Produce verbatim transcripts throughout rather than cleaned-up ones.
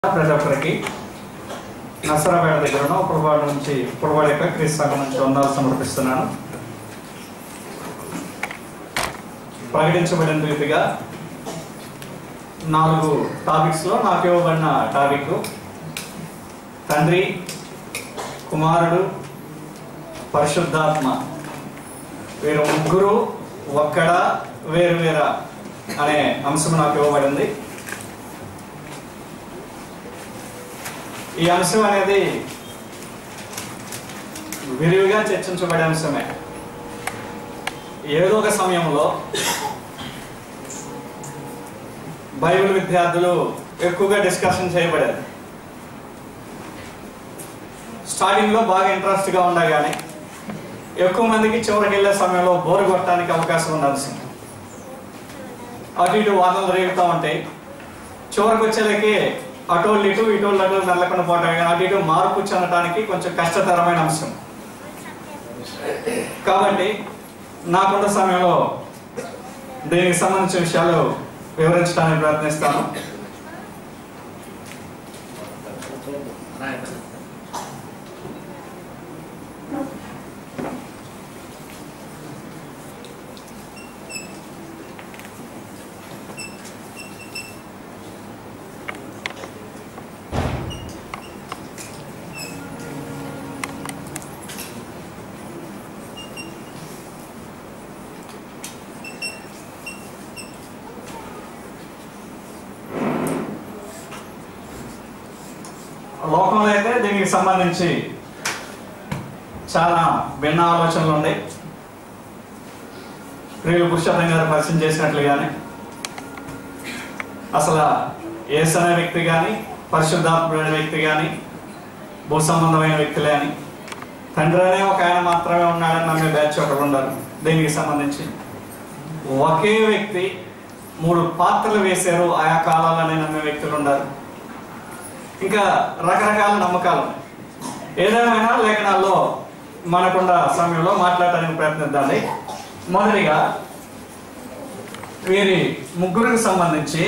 ప్రతి ఒక్కరికి నసరాపేట దగ్గర ఉన్న పులవాడ నుంచి పులవాడ యొక్క క్రీస్తు సంఘం నుంచి వందలు సమర్పిస్తున్నాను. ప్రకటించబడిన రీతిగా నాలుగు టాపిక్స్లో నాకు ఇవ్వబడిన టాపిక్ తండ్రి, కుమారుడు, పరిశుద్ధాత్మ వీరు ముగ్గురు ఒక్కడా వేరు వేరా అనే అంశం నాకు ఇవ్వబడింది. ఈ అంశం అనేది విరివిగా చర్చించబడే అంశమే. ఏదో ఒక సమయంలో బైబిల్ విద్యార్థులు ఎక్కువగా డిస్కషన్ చేయబడేది. స్టార్టింగ్లో బాగా ఇంట్రెస్ట్గా ఉండే కానీ ఎక్కువ మందికి చివరికి వెళ్ళే సమయంలో బోరు కొట్టడానికి అవకాశం ఉన్న అంశం. అటు ఇటు వాదనలు రేగుతూ ఉంటాయి. చివరికి వచ్చేలకి అటోళ్ళు ఇటు ఇటోళ్ళు అటు నల్లకుండా పోవటం కానీ అటు ఇటు మార్పు చెందడానికి కొంచెం కష్టతరమైన అంశం. కాబట్టి నాకున్న సమయంలో దీనికి సంబంధించిన విషయాలు వివరించడానికి ప్రయత్నిస్తాను. లోకంలో అయితే దీనికి సంబంధించి చాలా భిన్న ఆలోచనలు ఉన్నాయి. ప్రియులు పురుషోత్తం గారు పరిచయం చేసినట్లుగానే అసలు యేసు అనే వ్యక్తి కానీ, పరిశుద్ధాత్ముడైన వ్యక్తి కానీ, భూ సంబంధమైన వ్యక్తులే అని, తండ్రి అనే ఒక ఆయన మాత్రమే ఉన్నాడని నమ్మే బ్యాచ్ ఒకరు ఉన్నారు. దీనికి సంబంధించి ఒకే వ్యక్తి మూడు పాత్రలు వేశారు ఆయా కాలాలని నమ్మే వ్యక్తులు ఉన్నారు. ఇంకా రకరకాల నమ్మకాలు ఉన్నాయి. ఏదేమైనా లేఖనాల్లో మనకున్న సమయంలో మాట్లాడటానికి ప్రయత్నిద్దాండి. మొదటిగా వీరి ముగ్గురికి సంబంధించి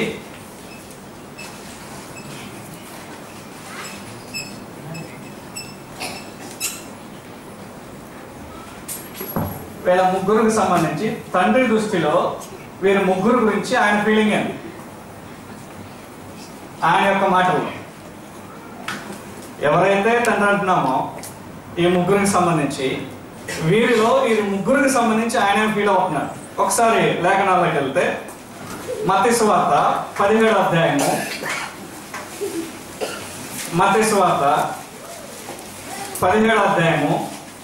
వీళ్ళ ముగ్గురికి సంబంధించి తండ్రి దృష్టిలో వీరి ముగ్గురు గురించి ఆయన ఫీలింగ్ ఏంటి, ఆయన యొక్క మాటలు. ఎవరైతే తండ్రి అంటున్నామో ఈ ముగ్గురికి సంబంధించి వీరిలో ఈ ముగ్గురికి సంబంధించి ఆయన ఫీల్ అవుతున్నారు. ఒకసారి లేఖనాల్లోకి వెళ్తే మత్తయి సువార్త పదిహేడు అధ్యాయము మత్తయి సువార్త పదిహేడు అధ్యాయము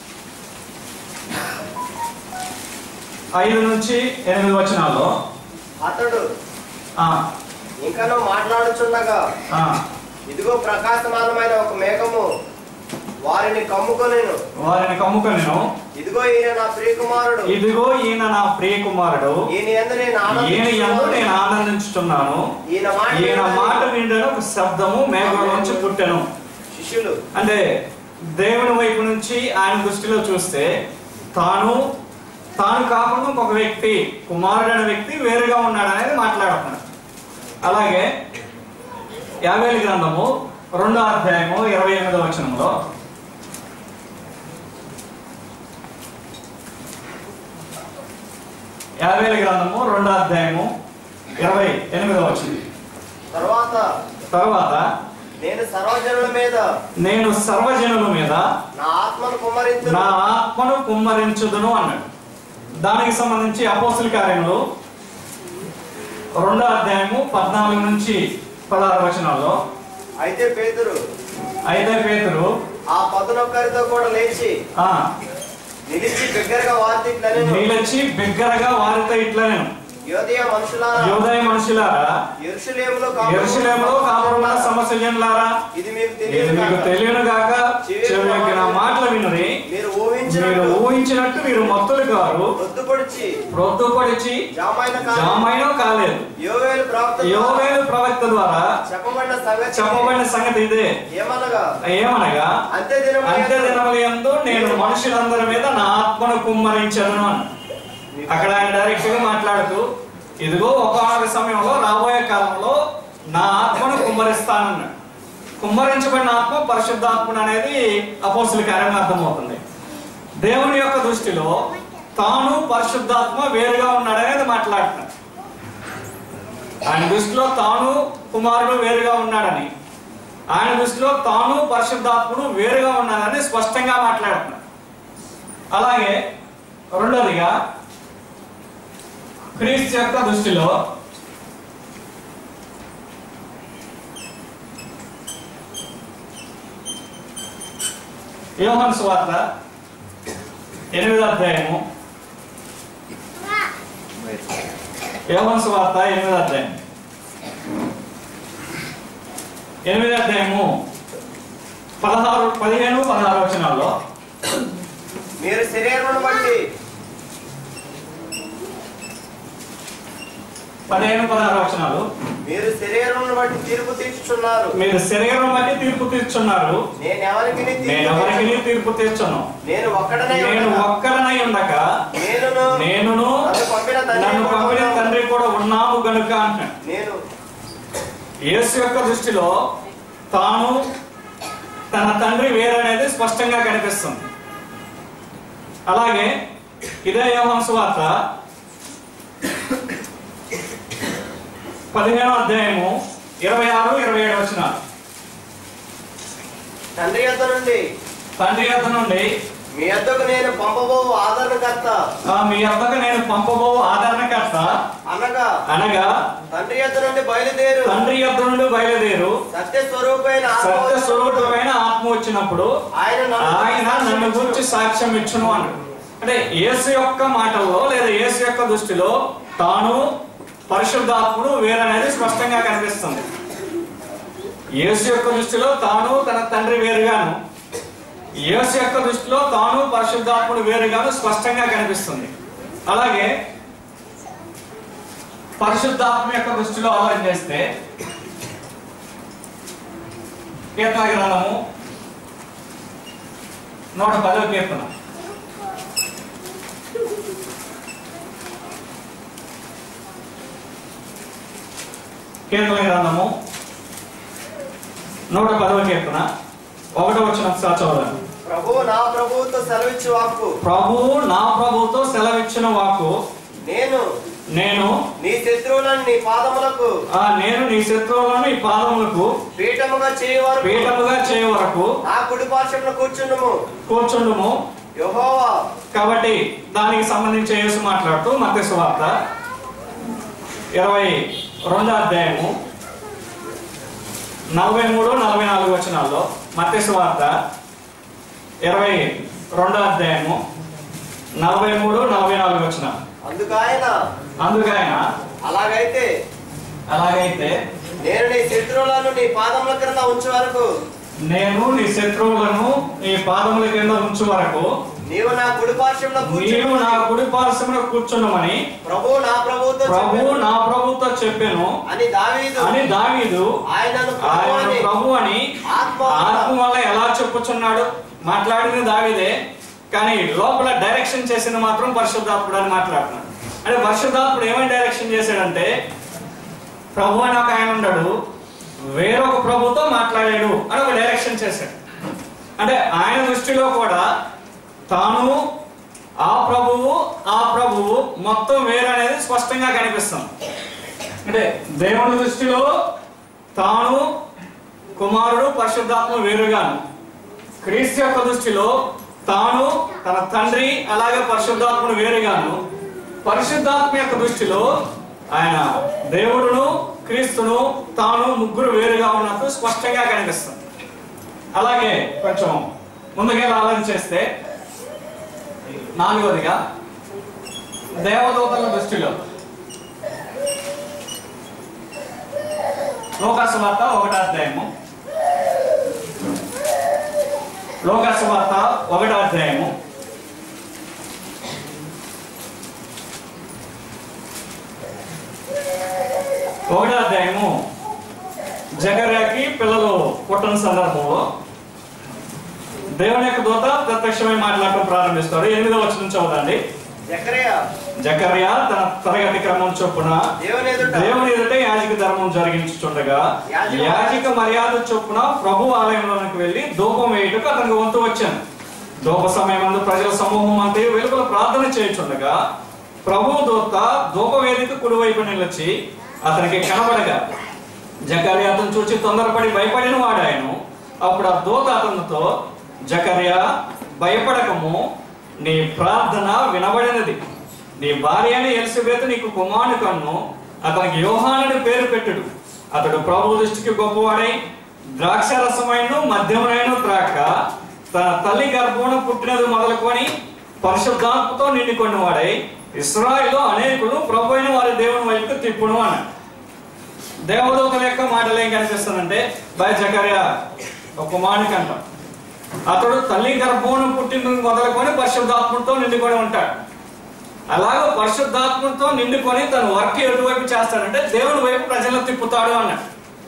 ఐదు నుంచి ఎనిమిది వచనాల్లో అతడు ఇంకనూ మాట్లాడుచుండగా ఇదిగో ప్రకాశమానమైన ఒక మేఘము వారిని కమ్ముకొనెను వారిని కమ్ముకొనెను ఇదిగో ఈయన నా ప్రియ కుమారుడు ఇదిగో ఈయన నా ప్రియ కుమారుడు ఈయన యందు నేను ఈయన యందు నేను ఆనందించుతున్నాను. ఈయన మాట ఈయన మాట వింటేనే ఒక శబ్దము మేఘం నుంచి పుట్టెను. శిష్యులు అంటే దేవుని వైపు నుంచి ఆయన దృష్టిలో చూస్తే తాను తాను కాకుండా ఇంకొక వ్యక్తి, కుమారుడు అనే వ్యక్తి వేరుగా ఉన్నాడు అనేది మాట్లాడుతున్నాడు. అలాగే యావేలు గ్రంథము రెండో అధ్యాయము ఇరవై ఎనిమిదో వచనంలో యావేలు గ్రంథము రెండో అధ్యాయము ఇరవై ఎనిమిదో వచనం తర్వాత తర్వాత నేను సర్వజనుల మీద నేను సర్వజనుల మీద నా ఆత్మను కుమ్మరించు నా ఆత్మను కుమ్మరించుదును అన్నాడు. దానికి సంబంధించి అపోస్తుల కార్యములు రెండో అధ్యాయము పద్నాలుగు నుంచి పదహారు వచనాల్లో అయితే పేతురు అయితే పేతురు ఆ పదునొక్కరితో కూడా లేచి నిలిచి బిగ్గరగా వారితో ఇట్లనెను నిలిచి బిగ్గరగా వారితో ఇట్లనెను యోదయ మనుషులారా యోదయ మనుషులారా యెరూషలేములో యెరూషలేములో కాపురమున్న సమస్త జనులారా ఇది మీకు ఇది మీకు తెలియను గాక చెవియొగ్గి నా మాటలు వినుడి. మీరు ఊహించిన మీరు ఊహించినట్టు మీరు మత్తులు కారు, రొద్దుపొడిచి రొద్దుపొడిచి జామైన జామైన కాలేదు. యోవేలు ప్రవక్త యోవేలు ప్రవక్త ద్వారా చెప్పబడిన సంగతి చెప్పబడిన సంగతి ఇదే. ఏమనగా ఏమనగా అంత్య దినముల అంత్య దినముల యందు నేను మనుషులందరి మీద నా ఆత్మను కుమ్మరించను అని అక్కడ ఆయన డైరెక్ట్ గా మాట్లాడుతూ ఇదిగో ఒక సమయంలో రాబోయే కాలంలో నా ఆత్మను కుమ్మరిస్తానన్నాడు. కుమ్మరించబడిన ఆత్మ పరిశుద్ధాత్ముడు అనేది అపోస్తుల కార్యంలో అర్థమవుతుంది. దేవుని యొక్క దృష్టిలో తాను పరిశుద్ధాత్మ వేరుగా ఉన్నాడనేది మాట్లాడుతున్నాడు. ఆయన దృష్టిలో తాను కుమారుడు వేరుగా ఉన్నాడని, ఆయన దృష్టిలో తాను పరిశుద్ధాత్ముడు వేరుగా ఉన్నాడని స్పష్టంగా మాట్లాడుతున్నాడు. అలాగే రెండోదిగా క్రీస్తు యొక్క దృష్టిలో యోహాను సువార్త ఎనిమిదో అధ్యాయము యోహాను సువార్త ఎనిమిదో అధ్యాయం ఎనిమిదో అధ్యాయము పదహారు పదిహేను పదహారు వచనాల్లో మీరు శరీరమును బట్టి పదిహేను పదహారు వచనాలు మీరు శరీరమును బట్టి తీర్పు తీర్చుచున్నారు మీరు శరీరం బట్టి తీర్పు తీర్చున్నారు నేను ఎవరికి నేను ఎవరికి తీర్పు తీర్చును నేను ఒక్కడనై నేను ఒక్కడనై ఉండక నేనును నేనును నన్ను పంపిన తండ్రి కూడా ఉన్నాము గనుక అంటున్నాడు. నేను యేసు యొక్క దృష్టిలో తాను తన తండ్రి వేరనేది స్పష్టంగా కనిపిస్తుంది. అలాగే ఇదే యోహాను సువార్త పదిహేనో అధ్యాయము ఇరవై ఆరు ఇరవై ఏడు వచనాలు తండ్రి యొద్ద నుండి తండ్రి యొద్ద నుండి మీ యొద్దకు నేను పంపబో ఆదరణకర్త మీ యొద్దకు నేను పంపబో ఆదరణకర్త అనగా అనగా తండ్రి యొద్ద నుండి బయలుదేరు తండ్రి యొద్ద నుండి బయలుదేరు సత్య స్వరూపమైన సత్య స్వరూపమైన ఆత్మ వచ్చినప్పుడు ఆయన ఆయన నన్ను గురించి సాక్ష్యం ఇచ్చును అన్నాడు. అంటే యేసు యొక్క మాటల్లో లేదా యేసు యొక్క దృష్టిలో తాను పరిశుద్ధాత్ముడు వేరనేది స్పష్టంగా కనిపిస్తుంది. యేసు యొక్క దృష్టిలో తాను తన తండ్రి వేరుగాను, యేసు యొక్క దృష్టిలో తాను పరిశుద్ధాత్ముడు వేరుగాను స్పష్టంగా కనిపిస్తుంది. అలాగే పరిశుద్ధాత్మ యొక్క దృష్టిలో ఆలోచన చేస్తే కీర్తన గ్రంథము నూట పదవ కీర్తన కీర్తన గ్రంథము నూట పదవ కీర్తన ఒకటో వచనం చదవండి. ప్రభువు నా ప్రభువుతో సెలవిచ్చు వాక్కు ప్రభువు నా ప్రభువుతో సెలవిచ్చిన వాక్కు నేను నేను నీ శత్రువులను నీ పాదములకు ఆ నేను నీ శత్రువులను ఈ పాదములకు పీఠముగా చేయవరకు పీఠముగా చేయ వరకు నా కుడి పార్శ్వమున కూర్చుండుము కూర్చుండుము. యెహోవా కాబట్టి దానికి సంబంధించి యేసు మాట్లాడుతూ మత్తయి సువార్త ఇరవై రెండో అధ్యాయము నలభై మూడు నలభై నాలుగు వచనాల్లో మత్తయి సువార్త ఇరవై రెండో అధ్యాయము నలభై మూడు నలభై నాలుగు వచనాలు అందుకాయన అందుకైన అలాగైతే అలాగైతే నేను నీ శత్రువులను నీ పాదముల క్రింద ఉంచే వరకు నేను నీ శత్రువులను నీ పాదముల కింద ఉంచు వరకు నీవు నా కుడి పార్శ్వమున నీవు నా కుడి పార్శ్వమున కూర్చుండమని ప్రభువు నా ప్రభువుతో ప్రభువు నా ప్రభువుతో చెప్పాను అని దావీదు అని దావీదు ఆయనను ఆయన ప్రభు అని ఆత్మ ఆత్మ వల్ల ఎలా చెప్పుచున్నాడు. మాట్లాడింది దావీదే, కానీ లోపల డైరెక్షన్ చేసింది మాత్రం పరిశుద్ధాత్ముడు అని మాట్లాడుతున్నాడు. అంటే పరిశుద్ధాత్ముడు ఏమని డైరెక్షన్ చేశాడంటే ప్రభు అని ఒక ఆయన ఉన్నాడు, వేరొక ప్రభుతో మాట్లాడాడు అని ఒక డైరెక్షన్ చేశాడు. అంటే ఆయన దృష్టిలో కూడా తాను ఆ ప్రభువు ఆ ప్రభువు మొత్తం వేరు అనేది స్పష్టంగా కనిపిస్తుంది. అంటే దేవుని దృష్టిలో తాను కుమారుడు పరిశుద్ధాత్మ వేరుగాను, క్రీస్తు యొక్క దృష్టిలో తాను తన తండ్రి అలాగే పరిశుద్ధాత్మను వేరుగాను, పరిశుద్ధాత్మ యొక్క దృష్టిలో ఆయన దేవుడును క్రీస్తును తాను ముగ్గురు వేరుగా ఉన్నట్టు స్పష్టంగా కనిపిస్తుంది. అలాగే కొంచెం ముందుగా ఆలోచన చేస్తే నాలుగోదిగా దేవదూతల దృష్టిలో లోకాసు వార్త ఒకటో అధ్యాయము లోకాసు వార్త ఒకటో అధ్యాయము ఒకటో అధ్యాయము జకర్యాకి పిల్లలు పుట్టిన సందర్భంలో దేవుని యొక్క దూత ప్రత్యక్షమై మాట్లాడటం ప్రారంభిస్తాడు. ఎనిమిదో వచనం చదవండి. జకర్యా జకర్యా తన తరగతి క్రమం చొప్పున దేవుని ఎదుట యాజక ధర్మం జరిగించుచుండగా యాజక మర్యాద చొప్పున ప్రభు ఆలయంలోనికి వెళ్లి ధూపం వేయుటకు అతనికి వంతు వచ్చాను. ధూప సమయమందు ప్రజల సమూహం అంతా వెలుపల ప్రార్థన చేయుచుండగా ప్రభు దూత ధూపవేదిక కుడివైపు నిలిచి అతనికి కనబడగా జకర్యా అతను చూచి తొందరపడి భయపడిన వాడాయను. అప్పుడు ఆ దూత అతనితో, జకర్యా భయపడకము, నీ ప్రార్థన వినబడినది. నీ భార్య అయిన ఎలిసబెతు నీకు కుమారుని కన్ను, అతనికి యోహానుని పేరు పెట్టుడు. అతడు ప్రభు దృష్టికి గొప్పవాడై ద్రాక్షరసమైన మద్యమునైన త్రాక తన తల్లి గర్భమున పుట్టినది మొదలుకొని పరిశుద్ధాత్మతో నిండుకొని వాడై ఇశ్రాయేలులో అనేకులు ప్రభు అయిన వారి దేవుని వైపు తిప్పును అన్నాడు. దేవదూతల యొక్క మాటలు ఏం కనిపిస్తుందంటే, బై జకర్యా ఒక కుమారునికి అంటాం, అతడు తల్లి గర్భమున పుట్టిన మొదలుకొని పరిశుద్ధాత్మతో నిండుకొని ఉంటాడు. అలాగే పరిశుద్ధాత్మతో నిండుకొని తన వర్క్ ఎటువైపు చేస్తాడంటే దేవుని వైపు ప్రజలను తిప్పుతాడు అన్నాడు.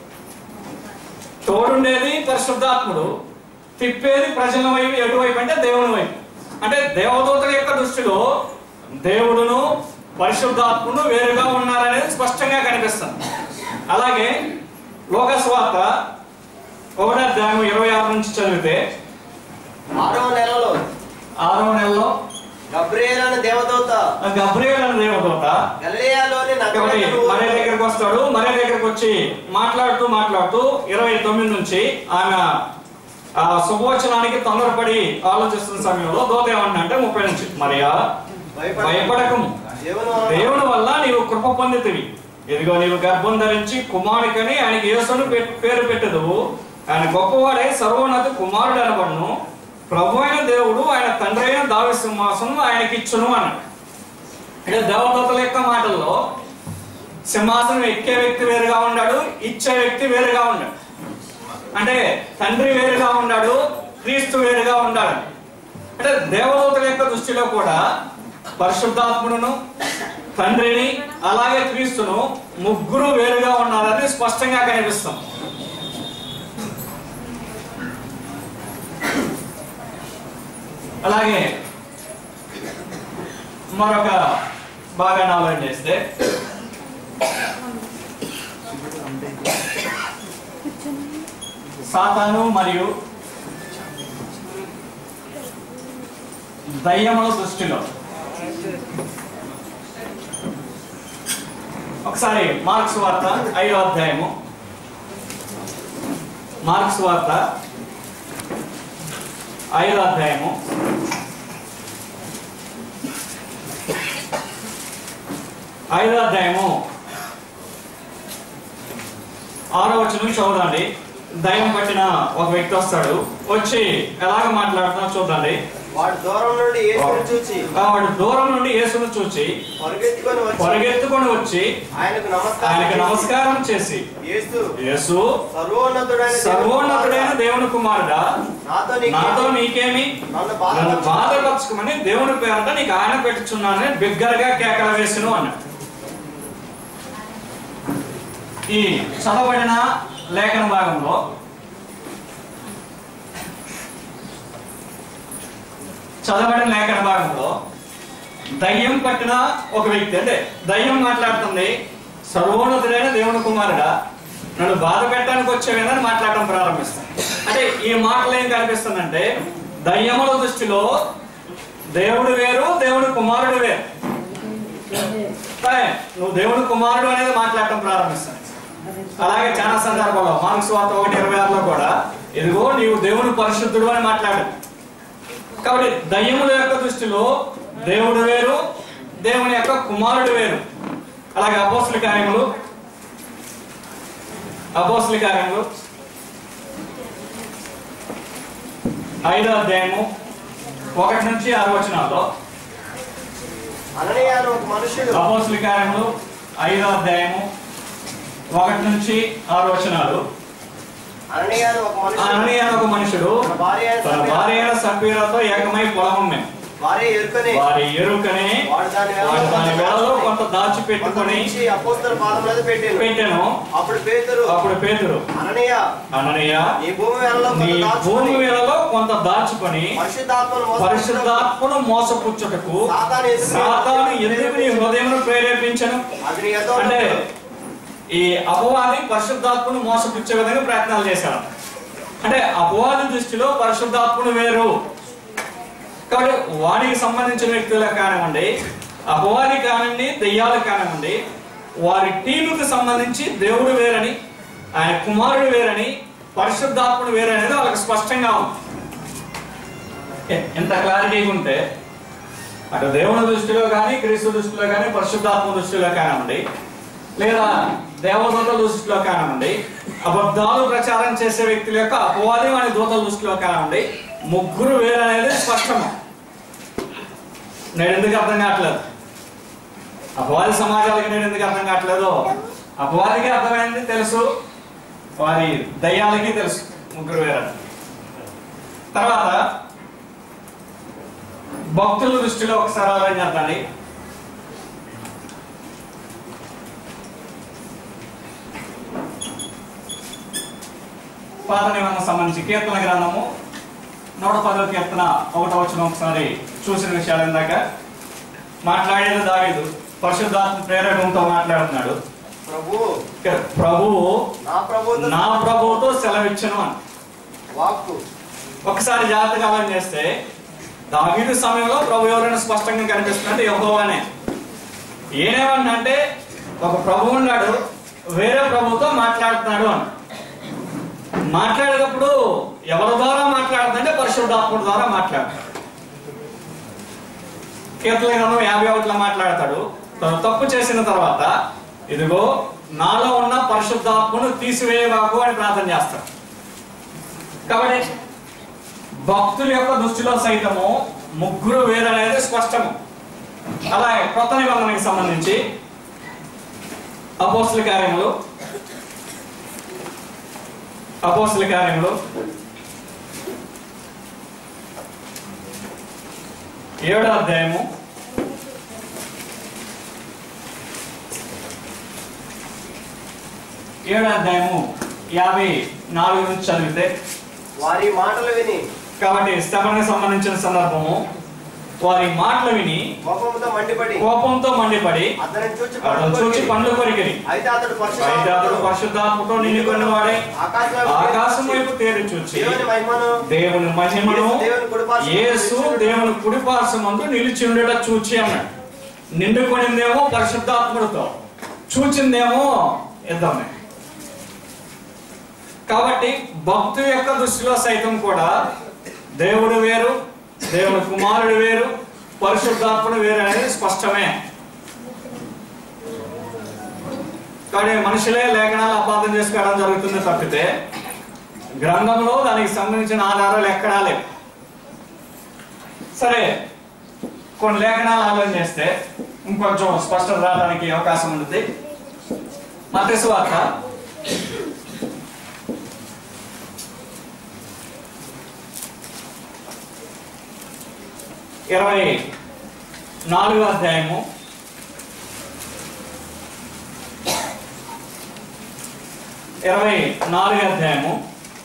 తోడుండేది పరిశుద్ధాత్ముడు, తిప్పేది ప్రజల వైపు ఎటువైపు అంటే దేవుని వైపు. అంటే దేవదూతల యొక్క దృష్టిలో దేవుడును పరిశుద్ధాత్ముడు వేరుగా ఉన్నారనేది స్పష్టంగా కనిపిస్తుంది. అలాగే లోకస్వార్త ఒకటో అధ్యాయం ఇరవై ఆరు నుంచి చదివితే, ఆరవ నెలలో ఆరవ నెలలో గబ్రియేలు అనే దేవదూత గబ్రియేలు అనే దేవదూత గలిలయలోని మరియ దగ్గరికి వస్తాడు. మరియ దగ్గరికి వచ్చి మాట్లాడుతూ మాట్లాడుతూ ఇరవై తొమ్మిది నుంచి ఆమె ఆ శుభవచనానికి తొందరపడి ఆలోచిస్తున్న సమయంలో దూత ఏమన్నా ముప్పై నుంచి, మరియా భయపడకము, దేవుని వల్ల నీవు కృప పొందితివి. ఇదిగో నీవు గర్భం ధరించి కుమారునికని ఆయనకి యేసును పేరు పెట్టదు. ఆయన గొప్పవాడై సర్వోన్నత కుమారుడు అనబడును. ప్రభు అయిన దేవుడు ఆయన తండ్రి అయిన దావీదు సింహాసనం ఆయనకి ఇచ్చును అన్నాడు. అంటే దేవదూతల యొక్క మాటల్లో సింహాసనం ఎక్కే వ్యక్తి వేరుగా ఉన్నాడు, ఇచ్చే వ్యక్తి వేరుగా ఉన్నాడు. అంటే తండ్రి వేరుగా ఉన్నాడు, క్రీస్తు వేరుగా ఉన్నాడు. అంటే దేవదూతల యొక్క దృష్టిలో కూడా పరిశుద్ధాత్ముడును తండ్రిని అలాగే క్రీస్తును ముగ్గురు వేరుగా ఉన్నారని స్పష్టంగా కనిపిస్తాం. అలాగే మరొక భాగాన్ని ఆలోచన చేస్తే, సాతాను మరియు దయ్యముల దృష్టిలో ఒకసారి మార్క్స్ వార్త ఐదో అధ్యాయము మార్క్స్ వార్త ఐదో అధ్యాయము ఐదో అధ్యాయము ఆరో వచనం చూడండి. దయ్యం పట్టిన ఒక వ్యక్తి వస్తాడు, వచ్చి ఎలాగ మాట్లాడుతున్నా చూడండి. వాడు దూరం నుండి యేసును చూచి వాడు దూరం నుండి యేసును చూచి పరిగెత్తుకొని వచ్చి పరిగెత్తుకొని వచ్చి ఆయనకు నమస్కారం ఆయనకు నమస్కారం చేసి, యేసు యేసు సర్వోన్నతుడైన సర్వోన్నతుడైన దేవుని కుమారుడా, నాతో నాతో నీకేమి, నన్ను బాధపరచుకోమని దేవుని పేరంట నీకు ఆయన పెట్టుచున్నానని బిగ్గరగా కేకలు వేసును అన్నాడు. ఈ చదవబడిన లేఖన భాగంలో చదవబడిన లేఖన భాగంలో దయ్యం పట్టిన ఒక వ్యక్తి, అంటే దయ్యం మాట్లాడుతుంది, సర్వోన్నతుడైన దేవుని కుమారుడా నన్ను బాధ పెట్టడానికి వచ్చేవేదని మాట్లాడటం ప్రారంభిస్తాను. అంటే ఈ మాటలు ఏం కనిపిస్తుందంటే, దయ్యముల దృష్టిలో దేవుడు వేరు, దేవుడి కుమారుడు వేరు. నువ్వు దేవుడి కుమారుడు అనేది మాట్లాడటం ప్రారంభిస్తాను. అలాగే చాలా సందర్భాల్లో మార్క్స్ వార్త ఒకటి ఇరవై ఆరులో కూడా ఇదిగో నీవు దేవుని పరిశుద్ధుడు అని మాట్లాడు. కాబట్టి దయ్యముల యొక్క దృష్టిలో దేవుడు వేరు, దేవుని యొక్క కుమారుడు వేరు. అలాగే అపోస్తల కార్యములు అపోస్తల కార్యములు ఐదో అధ్యాయము ఒకటి నుంచి ఆరు వచనాల్లో, అననీయ అనే ఒక మనుషుడు అపోస్తల కార్యములు ఐదో అధ్యాయము ఒకటి నుంచి ఆరు వచనాలు, అననీయ అనే ఒక మనుషుడు అననీయ అనే ఒక మనుషుడు తన భార్య అయిన సప్ఫీరాతో ఏకమై పొలం అమ్మాను. వారి ఎరుకనే వారి ఎరుకనే వాడు దాని వాడు దాని వేళలో కొంత దాచి పెట్టుకొని అపోస్తలుల పాదముల మీద పెట్టాను పెట్టాను. అప్పుడు పేతురు అప్పుడు పేతురు అననీయ అననీయ నీ భూమి వేళలో నీ భూమి వేళలో కొంత దాచుకొని పరిశుద్ధాత్మను పరిశుద్ధాత్మను మోసపుచ్చుటకు సాతాను ఎందుకు నీ హృదయమును ప్రేరేపించను? అంటే ఈ అపవాది పరిశుద్ధాత్మను మోసపుచ్చే విధంగా ప్రయత్నాలు చేశాడు. అంటే అపవాది దృష్టిలో పరిశుద్ధాత్మను వేరు కాబట్టి వాడికి సంబంధించిన వ్యక్తులకు కానివ్వండి, అపవాది కానివ్వండి, దెయ్యాలకు కానివ్వండి, వారి టీముకి సంబంధించి దేవుడు వేరని, ఆయన కుమారుడు వేరని, పరిశుద్ధాత్ముడు వేరే అనేది వాళ్ళకి స్పష్టంగా ఉంది. ఎంత క్లారిటీగా ఉంటే అటు దేవుని దృష్టిలో కానీ, క్రీస్తు దృష్టిలో కానీ, పరిశుద్ధాత్మ దృష్టిలో కానివ్వండి, లేదా దేవదూతల దృష్టిలో కానివ్వండి, అబద్ధాలు ప్రచారం చేసే వ్యక్తుల యొక్క అపవాది వాడి దూతల దృష్టిలో కానివ్వండి, ముగ్గురు వేరు అనేది స్పష్టము. నేను ఎందుకు అర్థం కావట్లేదు? అపవాది సమాజాలకి నేను ఎందుకు అర్థం కావట్లేదు? అపవాదికి అర్థమైంది తెలుసు, వారి దయ్యాలకి తెలుసు ముగ్గురు వేరు. తర్వాత భక్తుల దృష్టిలో ఒకసారి ఆలోచించండి. పాత నిబంధనకు సంబంధించి కీర్తన గ్రంథము నూట పదో కీర్తన ఒకటో వచనం ఒకసారి చూసిన విషయాలు ఇందాక మాట్లాడేది దావీదు పరిశుద్ధాత్మ ప్రేరకంతో మాట్లాడుతున్నాడు. ప్రభువు ప్రభువు నా ప్రభువుతో నా ప్రభువుతో సెలవిచ్చను అని వాక్కు. ఒకసారి జాగ్రత్తగా ఆలోచన చేస్తే దావీదు సమయంలో ప్రభు ఎవరైనా స్పష్టంగా కనిపిస్తున్నట్టు యెహోవానే. ఏనేమన్నంటే ఒక ప్రభు ఉన్నాడు, వేరే ప్రభుతో మాట్లాడుతున్నాడు అని. మాట్లాడేటప్పుడు ఎవరి ద్వారా మాట్లాడుతుందంటే పరిశుద్ధాత్ముడి ద్వారా మాట్లాడతాడు. కీర్తన గ్రంథం యాభై ఒకటిలో మాట్లాడతాడు. తను తప్పు చేసిన తర్వాత ఇదిగో నాలో ఉన్న పరిశుద్ధాత్మను తీసివేయబాకు అని ప్రార్థన చేస్తాడు. కాబట్టి భక్తుల యొక్క దృష్టిలో సైతము ముగ్గురు వేరనేది స్పష్టము. అలాగే కొత్త నిబంధనకి సంబంధించి అపోస్తల కార్యములు అపోస్తల కార్యములు ఏడో అధ్యాయము ఏడో అధ్యాయము యాభై నాలుగు నుంచి చదివితే వారి మాటలు విని, కాబట్టి స్తెఫనుకు సంబంధించిన సందర్భము, వారి మాటలు విని కోపంతో మండిపడి కోపంతో మండిపడి అతనిని చూచి అతను చూచి పండ్లు కొరికిరి. అయితే అతడు అయితే అతడు పరిశుద్ధాత్మతో నిండుకొని వాడే ఆకాశం వైపు తేరి చూచి దేవుని మహిమను యేసు దేవుని కుడిపార్శ్వమందు నిలిచి ఉండట చూచి అన్నాడు. నిండుకొనిందేమో పరిశుద్ధాత్ముడితో, చూచిందేమో ఇద్దరిని. కాబట్టి భక్తు యొక్క దృష్టిలో సైతం కూడా దేవుడు వేరు, దేవుని కుమారుడు వేరు, పరిశుద్ధాత్ముడు వేరు అనేది స్పష్టమే. కానీ మనుషులే లేఖనాలు అపార్థం చేసుకోవడం జరుగుతుంది తప్పితే గ్రంథంలో దానికి సంబంధించిన ఆధారాలు ఎక్కడా లేవు. సరే, కొన్ని లేఖనాలు ఆలోచన చేస్తే ఇంకొంచెం స్పష్టత రావడానికి అవకాశం ఉంటుంది. మత్తయి సువార్త ఇరవై నాలుగో అధ్యాయము ఇరవై నాలుగో అధ్యాయము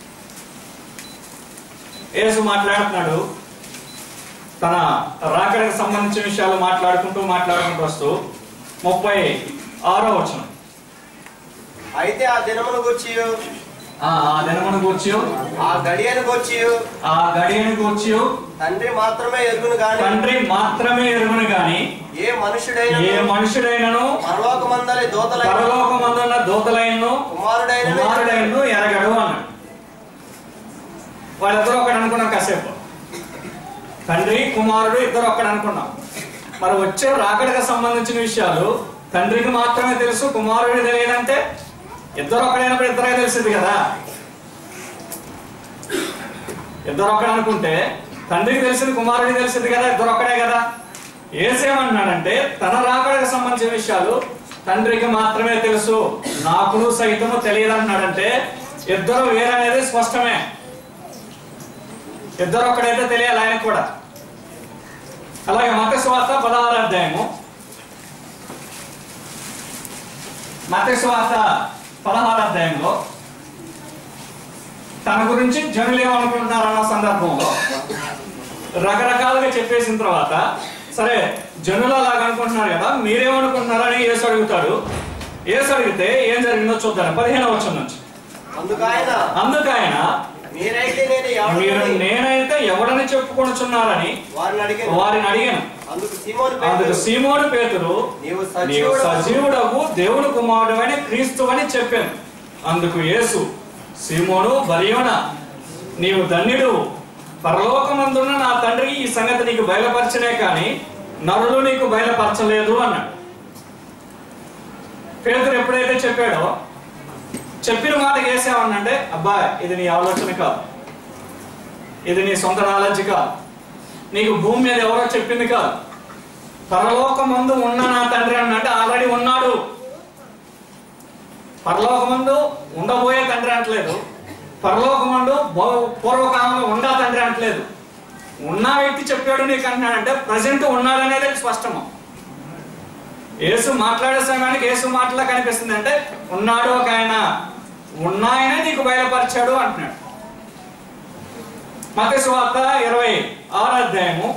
యేసు మాట్లాడుతున్నాడు. తన రాకడకు సంబంధించిన విషయాలు మాట్లాడుకుంటూ మాట్లాడుకుంటూ వస్తూ ముప్పై ఆరో వచనం, అయితే ఆ దినమును గూర్చి ఆ దినమును గూర్చి ఆ గడియను గూర్చి ఆ గడియను గూర్చి తండ్రి మాత్రమే ఎరుగును గాని తండ్రి మాత్రమే ఎరుగును గాని ఏ మనుషుడైన ఏ మనుషుడైనను పరలోకమందలి దూతలైన పరలోకమందున్న దూతలైనను కుమారుడైన కుమారుడైనను ఎరగడు అన్నాడు. వాళ్ళిద్దరూ ఒకటి అనుకున్నాం కాసేపు. తండ్రి కుమారుడు ఇద్దరు ఒక్కడు అనుకున్నాం. మరి వచ్చే రాకడకు సంబంధించిన విషయాలు తండ్రికి మాత్రమే తెలుసు, కుమారుడికి తెలియదంటే ఇద్దరు ఒక్కడైనప్పుడు ఇద్దరే తెలిసింది కదా. ఇద్దరు ఒక్కడు అనుకుంటే తండ్రికి తెలిసింది, కుమారుడికి తెలిసింది కదా, ఇద్దరు ఒక్కడే కదా. ఏసేమన్నాడంటే తన రాకడకు సంబంధించిన విషయాలు తండ్రికి మాత్రమే తెలుసు, నాకును సైతము తెలియదు అన్నాడంటే ఇద్దరు వేరనేది స్పష్టమే. ఇద్దరు ఒక్కడైతే తెలియాలి ఆయనకు కూడా. అలాగే మత్తయి సువార్త పదహారు అధ్యాయము మత్తయి సువార్త పదహారు అధ్యాయంలో తన గురించి జనులు ఏమనుకుంటున్నారన్న సందర్భంలో రకరకాలుగా చెప్పేసిన తర్వాత, సరే జనులు అలాగ అనుకుంటున్నారు కదా, మీరేమనుకుంటున్నారని యేసు అడుగుతాడు. యేసు అడిగితే ఏం జరిగిందో చూద్దాం. పదిహేను వచనం నుంచి, అందుకైన మీరు నేనైతే ఎవడని చెప్పుకొనుచున్నారని వారిని అడిగాను. అందుకు సీమోను పేతురు, నీవు సజీవుడవు దేవుని కుమారుడు అని క్రీస్తు అని చెప్పాను. అందుకు యేసు, సీమోను బర్యోనా, నీవు ధన్యుడు, పరలోకమందున్న నా తండ్రికి ఈ సంగతి నీకు బయలుపరచనే కానీ నరులు నీకు బయలుపరచలేదు అన్నాడు. పేతురు ఎప్పుడైతే చెప్పాడో, చెప్పిన మాటకి వేసామన్నంటే, అబ్బా ఇది నీ ఆలోచన కాదు, ఇది నీ సొంత నాలెడ్జ్ కాదు, నీకు భూమి మీద ఎవరో చెప్పింది కాదు, పరలోకమందు ఉన్న నా తండ్రి అన్నంటే ఆల్రెడీ ఉన్నాడు. పరలోకమందు ఉండబోయే తండ్రి అంటలేదు, పరలోకమందు పూర్వకాలంలో ఉండా తండ్రి అంటలేదు. ఉన్న వ్యక్తి చెప్పాడు నీకు అంటున్నాడంటే ప్రజెంట్ ఉన్నాడనేది స్పష్టము. యేసు మాట్లాడే సమయానికి యేసు మాటలా కనిపిస్తుంది అంటే ఉన్నాడు ఒక ఆయన, ఉన్నాయనే నీకు బయలుపరిచాడు అంటున్నాడు. మత్తయి సువార్త ఇరవై ఆరు అధ్యాయము,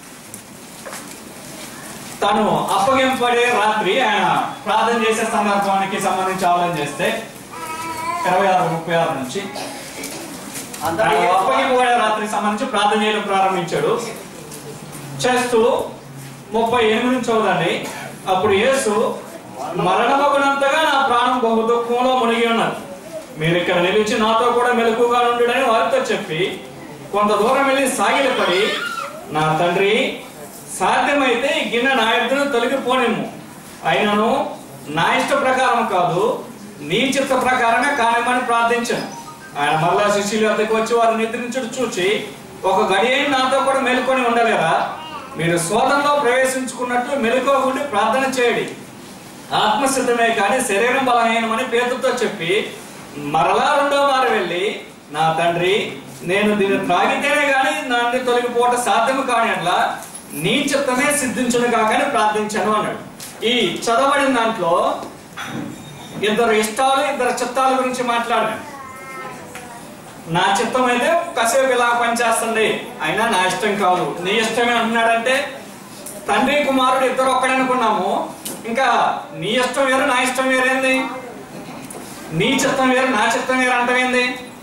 తను అప్పగింపబడే రాత్రి ఆయన ప్రార్థన చేసే సందర్భానికి సంబంధించి ఆలోచన చేస్తే ఇరవై ఆరు ముప్పై ఆరు నుంచి అప్పగింపబడే రాత్రికి సంబంధించి ప్రార్థన చేయడం ప్రారంభించాడు. చేస్తూ ముప్పై ఎనిమిది నుంచి చదవండి. అప్పుడు యేసు, మరణమగునంతగా నా ప్రాణం బహు దుఃఖంలో మునిగి ఉన్నది, మీరు ఇక్కడ నిలిచి నాతో కూడా మెలకుగా ఉండుడని వారితో చెప్పి కొంత దూరం వెళ్ళి సాగిలపడి, నా తండ్రి సాధ్యమైతే ఈ గిన్నె నా ఎద్దును తొలగిపోనిమ్ము, అయినను నా ఇష్ట ప్రకారం కాదు నీ చిత్త ప్రకారంగా కానిమని ప్రార్థించాను. ఆయన మరలా శిష్యుల వద్దకు వచ్చి వారు నిద్రించుడు చూచి, ఒక గడియ నాతో కూడా మెలుకొని ఉండలేరా? మీరు శోధనలో ప్రవేశించుకున్నట్లు మెలుకో ఉండి ప్రార్థన చేయండి, ఆత్మసిద్ధమే కానీ శరీరం బలహీనమని పేతుతో చెప్పి మరలా రెండో మారు వెళ్ళి, నా తండ్రి నేను దీన్ని త్రాగితేనే గాని నాన్ని తొలగిపోవటం సాధ్యము కాని అట్లా నీ చిత్తమే సిద్ధించును కాకని ప్రార్థించాను అన్నాడు. ఈ చదవబడిన దాంట్లో ఇద్దరు ఇష్టాలు ఇద్దరు చిత్తాల గురించి మాట్లాడాడు. నా చిత్తం అయితే కసేపు ఇలా పనిచేస్తుంది, అయినా నా ఇష్టం కాదు, నీ ఇష్టమే అంటున్నాడంటే తండ్రి కుమారుడు ఇద్దరు ఒక్కడే అనుకున్నాము, ఇంకా నీ ఇష్టం వేరు నా ఇష్టం వేరేంది, నీ చిత్తం వేరు నా చిత్తం వేరు అంటమేంది?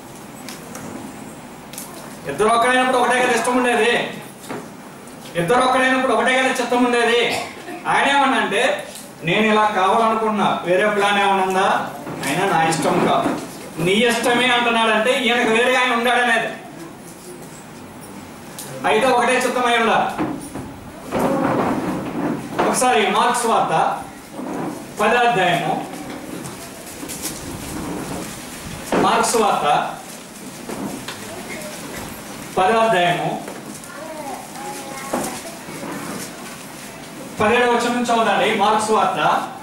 ఇద్దరు ఒక్కడైనప్పుడు ఒకటే కదా ఇష్టం ఉండేది, ఇద్దరు ఒక్కడైనప్పుడు ఒకటే కదా చిత్తం ఉండేది. ఆయన ఏమన్నా అంటే నేను ఇలా కావాలనుకున్నా, వేరే ప్లాన్ ఏమన్నా ఉందా? అయినా నా ఇష్టం కాదు, నీ ఇష్టమే అంటున్నాడంటే ఈయనకు వేరే ఆయన ఉండాడనేది. అయితే ఒకటే చిత్తమై ఉండాలి. ఒకసారి మార్క్స్ వార్త పదో అధ్యాయము, మార్క్స్ వార్త పదో అధ్యాయము పదిహేడు వచనం నుంచి చదవండి. మార్క్స్ వార్త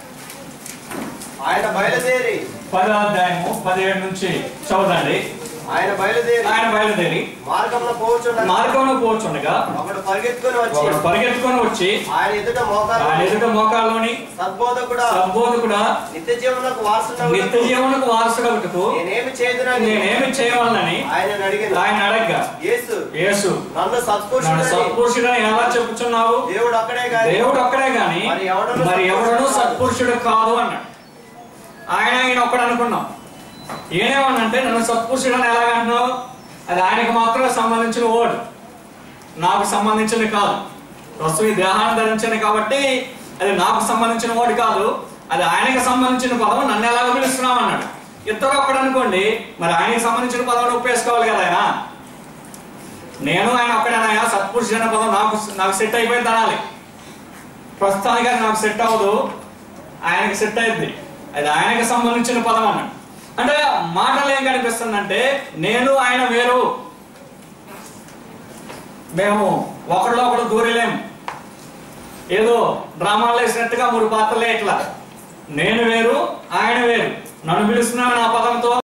ఆయన బయలుదేరి పదో అధ్యాయము పదిహేడు నుంచి చదవండి. ఆయన బయలుదేరి ఆయన బయలుదేరి మార్గంలో పోవచుండగా మార్గంలో పోవచుండగా ఒకడు పరిగెత్తుకొని వచ్చి ఒకడు పరిగెత్తుకొని వచ్చి ఆయన ఎదుట మోకాలు ఆయన ఎదుట మోకాల్లోని సద్బోధకుడా సద్బోధకుడా నిత్య జీవనకు వారసుడు నిత్య జీవనకు వారసుడగుటకు నేనేమి చేయదునని నేనేమి చేయవాలని ఆయన అడిగాను. ఆయన అడగగా యేసు యేసు నన్ను సత్పురుషుడని సత్పురుషుడని ఎలా చెప్పుచున్నావు? దేవుడు ఒక్కడే గాని దేవుడు ఒక్కడే గాని మరి ఎవడను సత్పురుషుడు కాదు అన్నాడు. ఆయన ఆయన ఒక్కడు అనుకున్నాం. ఏనేమన్నంటే నన్ను సత్పురుషుడని ఎలాగంటున్నావు? అది ఆయనకు మాత్రమే సంబంధించిన ఓడు, నాకు సంబంధించింది కాదు. ప్రస్తుతం ఈ దేహాన్ని ధరించాను కాబట్టి అది నాకు సంబంధించిన ఓడి కాదు, అది ఆయనకు సంబంధించిన పదం, నన్ను ఎలాగ పిలుస్తున్నావు అన్నాడు. ఇద్దరు ఒక్కడు అనుకోండి, మరి ఆయనకు సంబంధించిన పదం ఒప్పేసుకోవాలి కదా. ఆయన నేను ఆయన ఒక్కడేనాయా, సత్పురుషుడు అనే పదం నాకు నాకు సెట్ అయిపోయింది అనాలి. ప్రస్తుతానికి అది నాకు సెట్ అవ్వదు, ఆయనకి సెట్ అయింది, అది ఆయనకు సంబంధించిన పదం అన్నాడు. అంటే మాటలు ఏం కనిపిస్తుందంటే నేను ఆయన వేరు, మేము ఒకరిలో ఒకడు దూరలేము, ఏదో డ్రామాలు వేసినట్టుగా మూడు పాత్రలే ఇట్లా. నేను వేరు ఆయన వేరు, నన్ను పిలుస్తున్నాను నా పదంతో,